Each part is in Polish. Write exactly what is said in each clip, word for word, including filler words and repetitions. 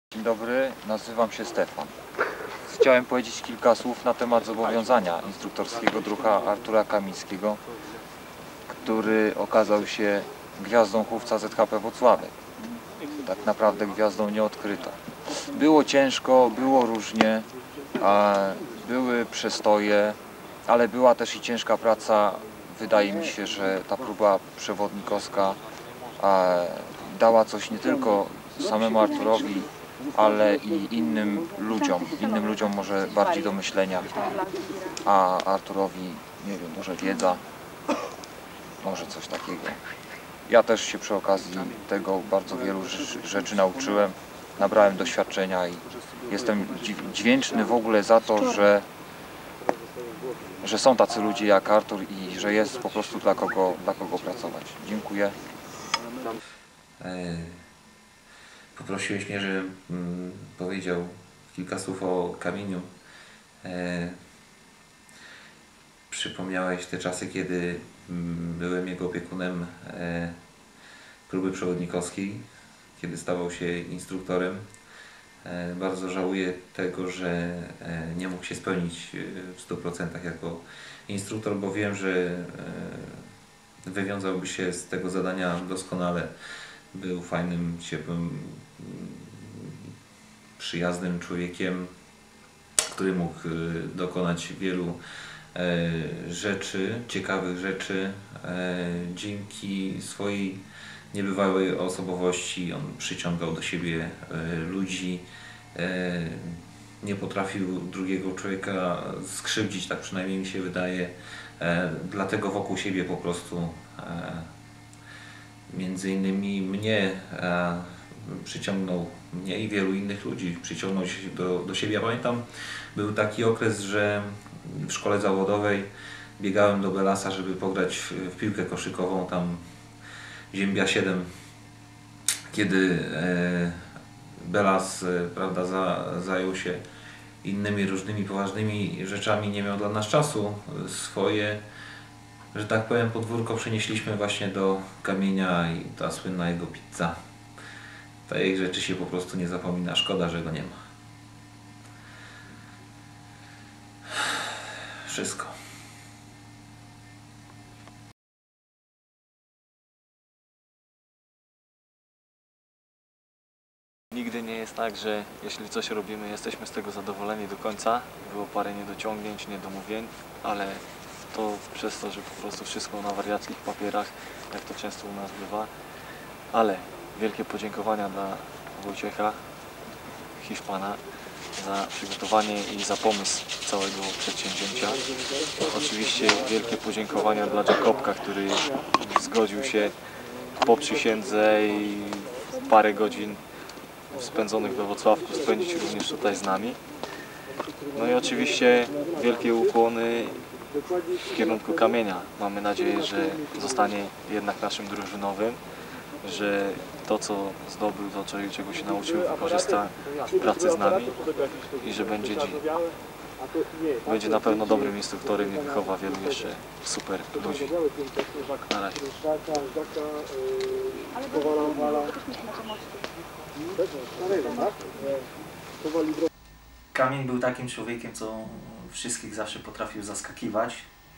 Dzień dobry, nazywam się Stefan. Chciałem powiedzieć kilka słów na temat zobowiązania instruktorskiego druha Artura Kamińskiego, który okazał się gwiazdą chówca Z H P Włocławek. Tak naprawdę gwiazdą nieodkrytą. Było ciężko, było różnie, a były przestoje, ale była też i ciężka praca. Wydaje mi się, że ta próba przewodnikowska a, dała coś nie tylko samemu Arturowi, ale i innym ludziom, innym ludziom może bardziej do myślenia, a Arturowi, nie wiem, może wiedza, może coś takiego. Ja też się przy okazji tego bardzo wielu rzeczy nauczyłem, nabrałem doświadczenia i jestem wdzięczny w ogóle za to, że, że są tacy ludzie jak Artur i że jest po prostu dla kogo, dla kogo pracować. Dziękuję. Poprosiłeś mnie, żebym mm, powiedział kilka słów o Kamieniu. E, przypomniałeś te czasy, kiedy mm, byłem jego opiekunem e, próby przewodnikowskiej, kiedy stawał się instruktorem. E, bardzo żałuję tego, że e, nie mógł się spełnić w stu procentach jako instruktor, bo wiem, że e, wywiązałby się z tego zadania doskonale. Był fajnym, ciepłym, przyjaznym człowiekiem, który mógł dokonać wielu rzeczy, ciekawych rzeczy. Dzięki swojej niebywałej osobowości on przyciągał do siebie ludzi. Nie potrafił drugiego człowieka skrzywdzić, tak przynajmniej mi się wydaje. Dlatego wokół siebie po prostu między innymi mnie e, przyciągnął, mnie i wielu innych ludzi przyciągnął się do, do siebie. Ja pamiętam, był taki okres, że w szkole zawodowej biegałem do Belasa, żeby pograć w, w piłkę koszykową, tam Ziębia siedem, kiedy e, Belas e, prawda, za, zajął się innymi różnymi poważnymi rzeczami, nie miał dla nas czasu. Swoje, że tak powiem, podwórko przenieśliśmy właśnie do Kamienia i ta słynna jego pizza. Tej rzeczy się po prostu nie zapomina, szkoda, że go nie ma. Wszystko. Nigdy nie jest tak, że jeśli coś robimy, jesteśmy z tego zadowoleni do końca. Było parę niedociągnięć, niedomówień, ale to przez to, że po prostu wszystko na wariackich papierach, jak to często u nas bywa. Ale wielkie podziękowania dla Wojciecha, Hiszpana, za przygotowanie i za pomysł całego przedsięwzięcia. Oczywiście wielkie podziękowania dla Jakobka, który zgodził się po przysiędze i parę godzin spędzonych we Włocławku spędzić również tutaj z nami. No i oczywiście wielkie ukłony w kierunku Kamienia. Mamy nadzieję, że zostanie jednak naszym drużynowym, że to, co zdobył, to czego się nauczył, wykorzysta w pracy z nami i że będzie, będzie na pewno dobrym instruktorem i wychowa wielu jeszcze super ludzi. Na razie. Kamień był takim człowiekiem, co wszystkich zawsze potrafił zaskakiwać.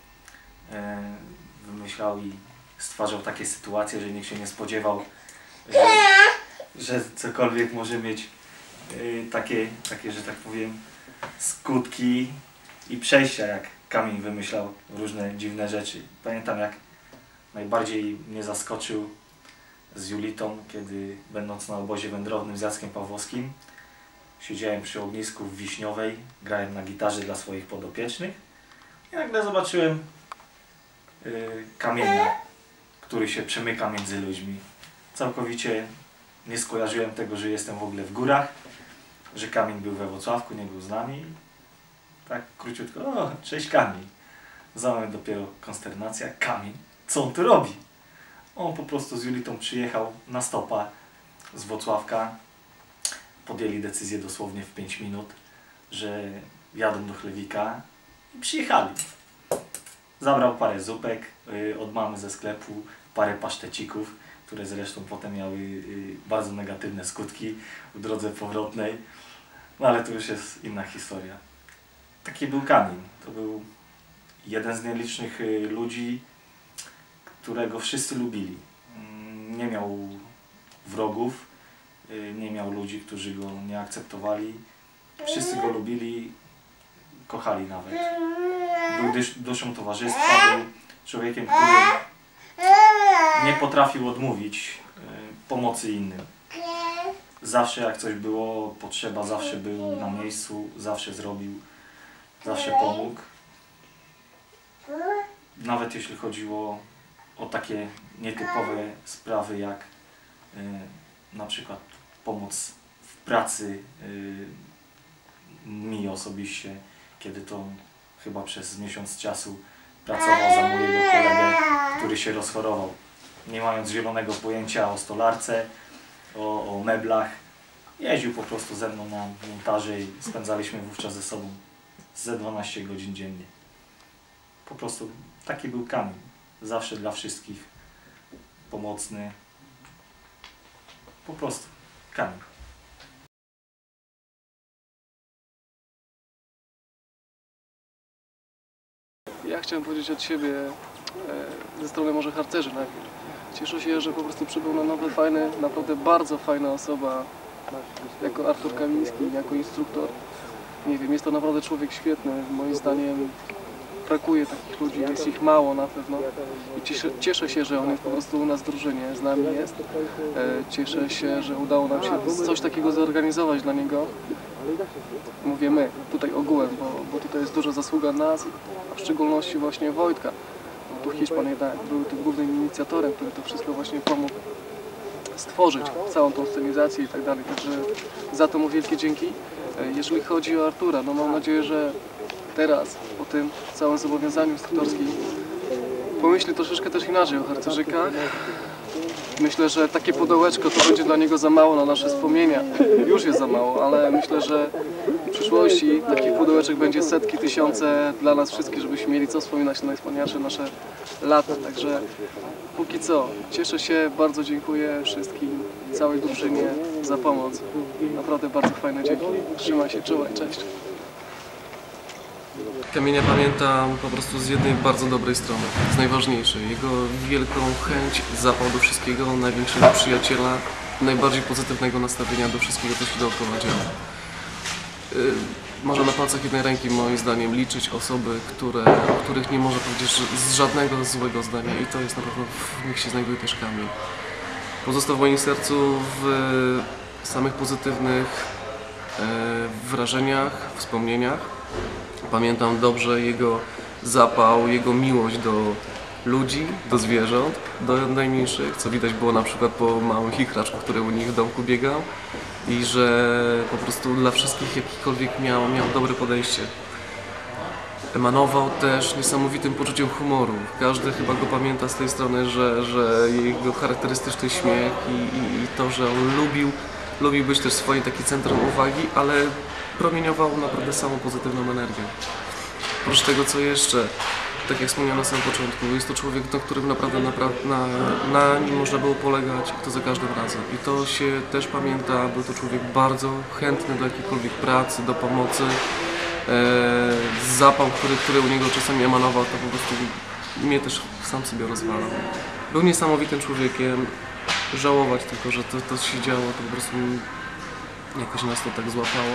Wymyślał i stwarzał takie sytuacje, że nikt się nie spodziewał, że, że cokolwiek może mieć takie, takie, że tak powiem, skutki i przejścia, jak Kamień wymyślał różne dziwne rzeczy. Pamiętam, jak najbardziej mnie zaskoczył z Julitą, kiedy będąc na obozie wędrownym z Jackiem Pawłowskim, siedziałem przy ognisku w Wiśniowej, grałem na gitarze dla swoich podopiecznych i nagle zobaczyłem yy, Kamienia, który się przemyka między ludźmi. Całkowicie nie skojarzyłem tego, że jestem w ogóle w górach, że Kamień był we Włocławku, nie był z nami. Tak króciutko, o, cześć Kamień. Za mną dopiero konsternacja, Kamień, co on tu robi? On po prostu z Julitą przyjechał na stopa z Włocławka. Podjęli decyzję dosłownie w pięć minut, że jadą do Chlewika i przyjechali. Zabrał parę zupek yy, od mamy ze sklepu, parę pasztecików. które zresztą potem miały y, bardzo negatywne skutki w drodze powrotnej. No ale to już jest inna historia. Taki był Kamil. To był jeden z nielicznych y, ludzi, którego wszyscy lubili. Nie miał wrogów, y, nie miał ludzi, którzy go nie akceptowali. Wszyscy go lubili, kochali nawet. Był duszą towarzystwa, był człowiekiem, który nie potrafił odmówić y, pomocy innym. Zawsze jak coś było potrzeba, zawsze był na miejscu, zawsze zrobił, zawsze pomógł. Nawet jeśli chodziło o takie nietypowe sprawy jak y, na przykład pomoc w pracy y, mi osobiście, kiedy to chyba przez miesiąc czasu pracował za mojego kolegę, który się rozchorował. Nie mając zielonego pojęcia o stolarce, o, o meblach, jeździł po prostu ze mną na montaże i spędzaliśmy wówczas ze sobą ze dwanaście godzin dziennie. Po prostu taki był Kamil. Zawsze dla wszystkich pomocny. Po prostu Kamil. Ja chciałem powiedzieć od siebie e, ze strony może harcerzy najpierw. Cieszę się, że po prostu przybył na nowy, fajny, naprawdę bardzo fajna osoba jako Artur Kamiński, jako instruktor. Nie wiem, jest to naprawdę człowiek świetny. Moim zdaniem brakuje takich ludzi, jest ich mało na pewno. I cieszę, cieszę się, że on jest po prostu u nas w drużynie, z nami jest. E, cieszę się, że udało nam się coś takiego zorganizować dla niego. Mówię my, tutaj ogółem, bo, bo tutaj jest duża zasługa nas, a w szczególności właśnie Wojtka. Tu Hiszpan jednak był tym głównym inicjatorem, który to wszystko właśnie pomógł stworzyć, całą tą scenizację i tak dalej. Także za to mu wielkie dzięki. Jeżeli chodzi o Artura, no mam nadzieję, że teraz, po tym całym zobowiązaniu instruktorskim, pomyśli troszeczkę też inaczej o harcerzykach. Myślę, że takie pudełeczko to będzie dla niego za mało na nasze wspomnienia. Już jest za mało, ale myślę, że w przyszłości takich pudełeczek będzie setki, tysiące dla nas wszystkich, żebyśmy mieli co wspominać na najwspanialsze nasze lata. Także póki co cieszę się, bardzo dziękuję wszystkim, całej drużynie za pomoc. Naprawdę bardzo fajne dzięki. Trzymaj się, czułaj, cześć. Kamienia pamiętam po prostu z jednej bardzo dobrej strony, z najważniejszej. Jego wielką chęć, zapał do wszystkiego, największego przyjaciela, najbardziej pozytywnego nastawienia do wszystkiego, co się dookoła działo. Yy, można na palcach jednej ręki, moim zdaniem, liczyć osoby, które, o których nie może powiedzieć z żadnego złego zdania i to jest na pewno, w nich się znajduje też Kamil. Pozostał w moim sercu w samych pozytywnych yy, wrażeniach, wspomnieniach. Pamiętam dobrze jego zapał, jego miłość do ludzi, do zwierząt, do najmniejszych, co widać było na przykład po małych ichraczkach, które u nich w domku biegał i że po prostu dla wszystkich jakikolwiek miał, miał dobre podejście. Emanował też niesamowitym poczuciem humoru. Każdy chyba go pamięta z tej strony, że, że jego charakterystyczny śmiech i, i, i to, że on lubił, lubił być też swoim taki centrum uwagi, ale promieniował naprawdę samą pozytywną energię. Oprócz tego, co jeszcze, tak jak wspomniałem na samym początku, jest to człowiek, na którym naprawdę, naprawdę na, na nim można było polegać i to za każdym razem. I to się też pamięta, był to człowiek bardzo chętny do jakiejkolwiek pracy, do pomocy. E, zapał, który, który u niego czasami emanował, to po prostu mnie też sam sobie rozwalał. Był niesamowitym człowiekiem. Żałować tylko, że to, to się działo, to po prostu jakoś nas to tak złapało.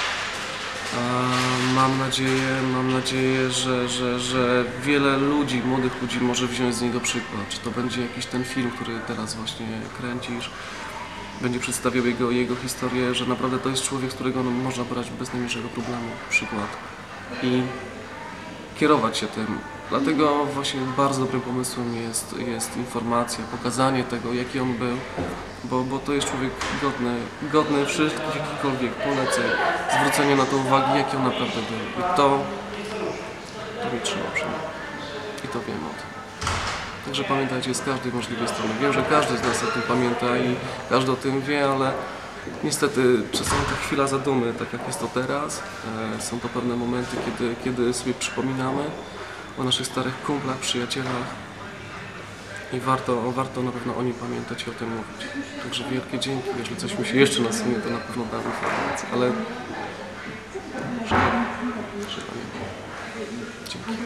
Mam nadzieję, mam nadzieję, że, że, że wiele ludzi, młodych ludzi może wziąć z niego przykład. Czy to będzie jakiś ten film, który teraz właśnie kręcisz, będzie przedstawiał jego, jego historię, że naprawdę to jest człowiek, z którego no, można brać bez najmniejszego problemu przykład i kierować się tym. Dlatego właśnie bardzo dobrym pomysłem jest, jest informacja, pokazanie tego, jaki on był, bo, bo to jest człowiek godny, godny wszystkich jakichkolwiek poleceń, zwrócenie na to uwagi, jaki on naprawdę był. I to, to mnie trzyma przy mnie. I to wiem o tym. Także pamiętajcie z każdej możliwej strony. Wiem, że każdy z nas o tym pamięta i każdy o tym wie, ale niestety czasami ta chwila zadumy, tak jak jest to teraz, e, są to pewne momenty, kiedy, kiedy sobie przypominamy o naszych starych kumplach, przyjacielach i warto, warto na pewno o nim pamiętać i o tym mówić. Także wielkie dzięki, jeżeli coś mi się jeszcze nasunie, to na pewno dam informację, ale może nie, może nie. Dzięki.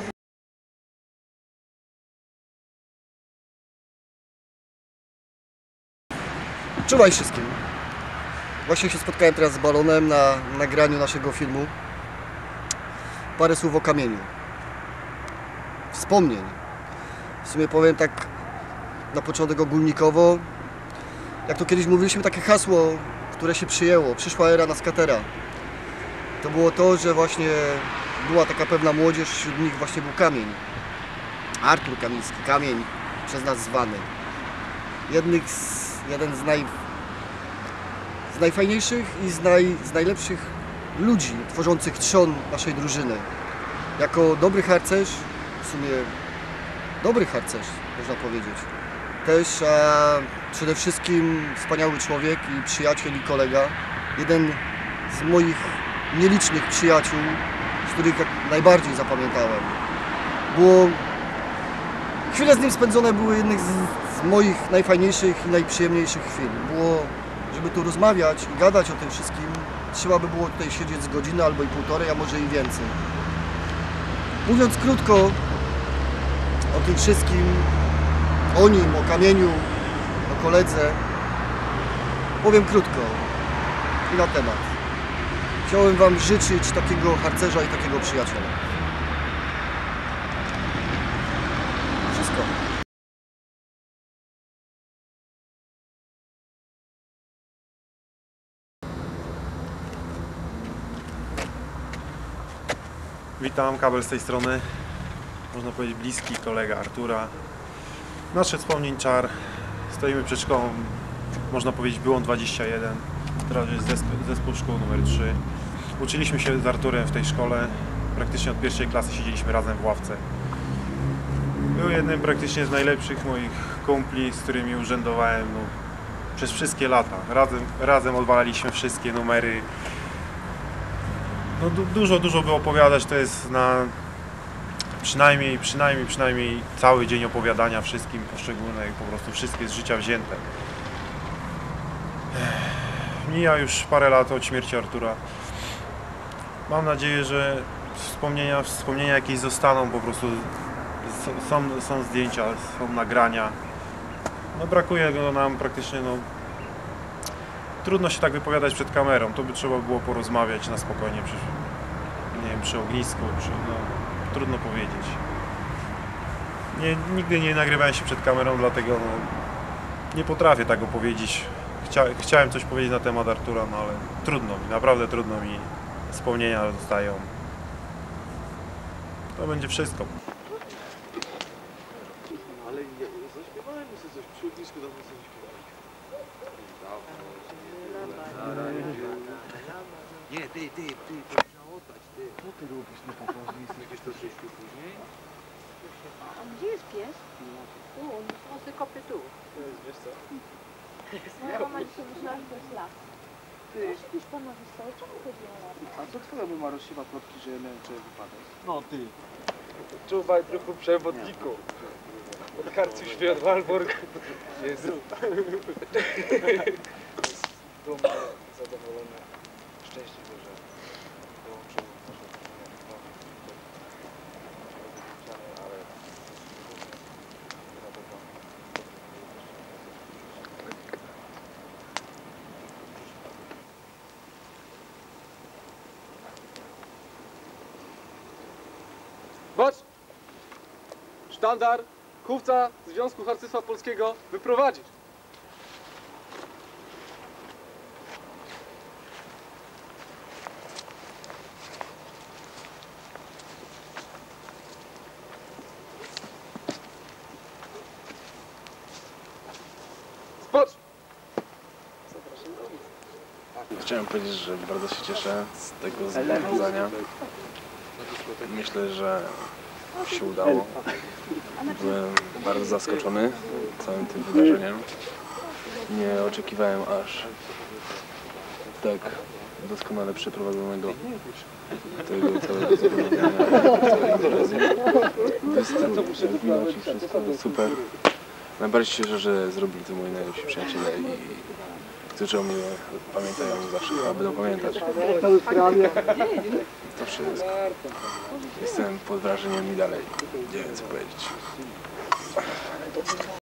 Cześć wszystkim. Właśnie się spotkałem teraz z Balonem na nagraniu naszego filmu. Parę słów o kamieniu. Wspomnień. W sumie powiem tak na początek ogólnikowo. Jak to kiedyś mówiliśmy, takie hasło, które się przyjęło. Przyszła era na skatera. To było to, że właśnie była taka pewna młodzież, wśród nich właśnie był Kamień. Artur Kamiński, Kamień, przez nas zwany. Jednych z, jeden z, naj, z najfajniejszych i z, naj, z najlepszych ludzi tworzących trzon naszej drużyny. Jako dobry harcerz, w sumie dobry harcerz, można powiedzieć. Też a, przede wszystkim wspaniały człowiek i przyjaciel i kolega. Jeden z moich nielicznych przyjaciół, z których najbardziej zapamiętałem. Było... Chwile z nim spędzone były jednych z, z moich najfajniejszych i najprzyjemniejszych chwil. Było, żeby tu rozmawiać i gadać o tym wszystkim, trzeba by było tutaj siedzieć z godziny albo i półtorej, a może i więcej. Mówiąc krótko o tym wszystkim, o nim, o Kamieniu, o koledze, powiem krótko i na temat. Chciałem Wam życzyć takiego harcerza i takiego przyjaciela. Wszystko. Witam, Kabel z tej strony. Można powiedzieć bliski kolega Artura. Nasze wspomnień czar. Stoimy przed szkołą, można powiedzieć byłą dwadzieścia jeden. Teraz jest zespół, zespół szkół numer trzy. Uczyliśmy się z Arturem w tej szkole. Praktycznie od pierwszej klasy siedzieliśmy razem w ławce. Był jednym praktycznie z najlepszych moich kumpli, z którymi urzędowałem no, przez wszystkie lata. Razem, razem odwalaliśmy wszystkie numery. No, du dużo, dużo by opowiadać, to jest na przynajmniej, przynajmniej, przynajmniej cały dzień opowiadania wszystkim poszczególnych, po prostu wszystkie z życia wzięte. Mija już parę lat od śmierci Artura. Mam nadzieję, że wspomnienia, wspomnienia jakieś zostaną, po prostu są, są zdjęcia, są nagrania. No, brakuje go nam praktycznie, no, trudno się tak wypowiadać przed kamerą, to by trzeba było porozmawiać na spokojnie przy, nie wiem, przy ognisku, przy, no, trudno powiedzieć. Nie, nigdy nie nagrywałem się przed kamerą, dlatego no, nie potrafię tak opowiedzieć. Chcia, chciałem coś powiedzieć na temat Artura, no ale trudno mi, naprawdę trudno mi. Wspomnienia zostają. To będzie wszystko. Ale zaśpiewałem sobie coś przy ognisku, dawno sobie śpiewałem. Nie, ty, ty, ty, to trzeba oddać, ty. Co ty robisz niepoważnie? Będziesz to zresztą później? A gdzie jest pies? Tu, on sobie kopie tu. Wiesz co? Moja mama dzisiaj myślała, że to jest las. Ty. Już pana wystało, czemu chodzi o las? A co twoja mama rozsiewa plotki, że ja miałem wczoraj wypadek? No ty. Czuwaj trochę przewodniku. Od harcu światła albo... Jezu. Dumny, zadowolony, szczęśliwy, że dołączył nasze drużyny. Ale Bacz! Sztandar, chówca Związku Harcerstwa Polskiego wyprowadzić! Spocz! Chciałem powiedzieć, że bardzo się cieszę z tego zobowiązania. Myślę, że się udało. Byłem bardzo zaskoczony całym tym wydarzeniem. Nie oczekiwałem aż tak doskonale przeprowadzonego tego całego zobowiązania, całej imprezy. Występ, jak widać, wszystko super. Najbardziej się cieszę, że zrobili to moi najlepsi przyjaciele i którzy o mnie pamiętają zawsze, a będą pamiętać. To wszystko. Jestem pod wrażeniem i dalej nie wiem co powiedzieć.